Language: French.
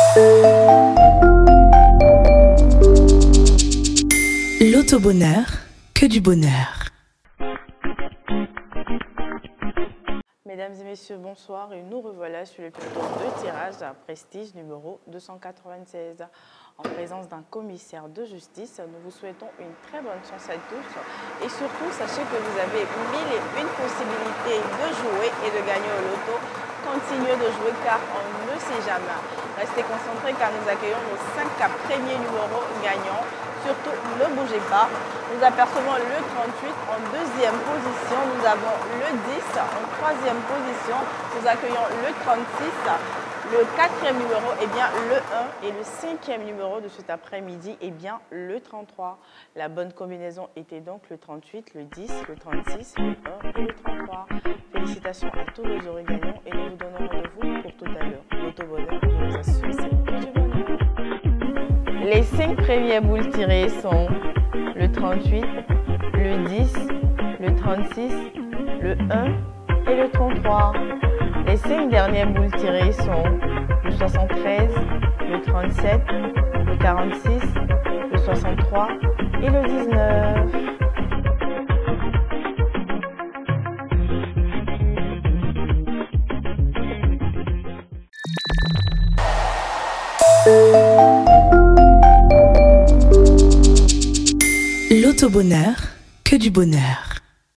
L'auto-bonheur, que du bonheur. Mesdames et messieurs, bonsoir et nous revoilà sur le plateau de tirage d'un Prestige numéro 296. En présence d'un commissaire de justice, nous vous souhaitons une très bonne chance à tous et surtout sachez que vous avez 1001 possibilités de jouer et de gagner au loto. Continuez de jouer car on ne sait jamais. Restez concentrés car nous accueillons nos 5 premiers numéros gagnants. Surtout, ne bougez pas. Nous apercevons le 38 en deuxième position. Nous avons le 10 en troisième position. Nous accueillons le 36. Le quatrième numéro est bien le 1 et le cinquième numéro de cet après-midi est bien le 33. La bonne combinaison était donc le 38, le 10, le 36, le 1 et le 33. Félicitations à tous nos heureux gagnants et nous vous donnons rendez-vous pour tout à l'heure. L'auto-bonheur, je vous assure, c'est que du bonheur. Les 5 premières boules tirées sont le 38, le 10, le 36, le 1 et le 33. Les 5 dernières boules tirées sont le 73, le 37, le 46, le 63 et le 19. L'auto-bonheur, que du bonheur.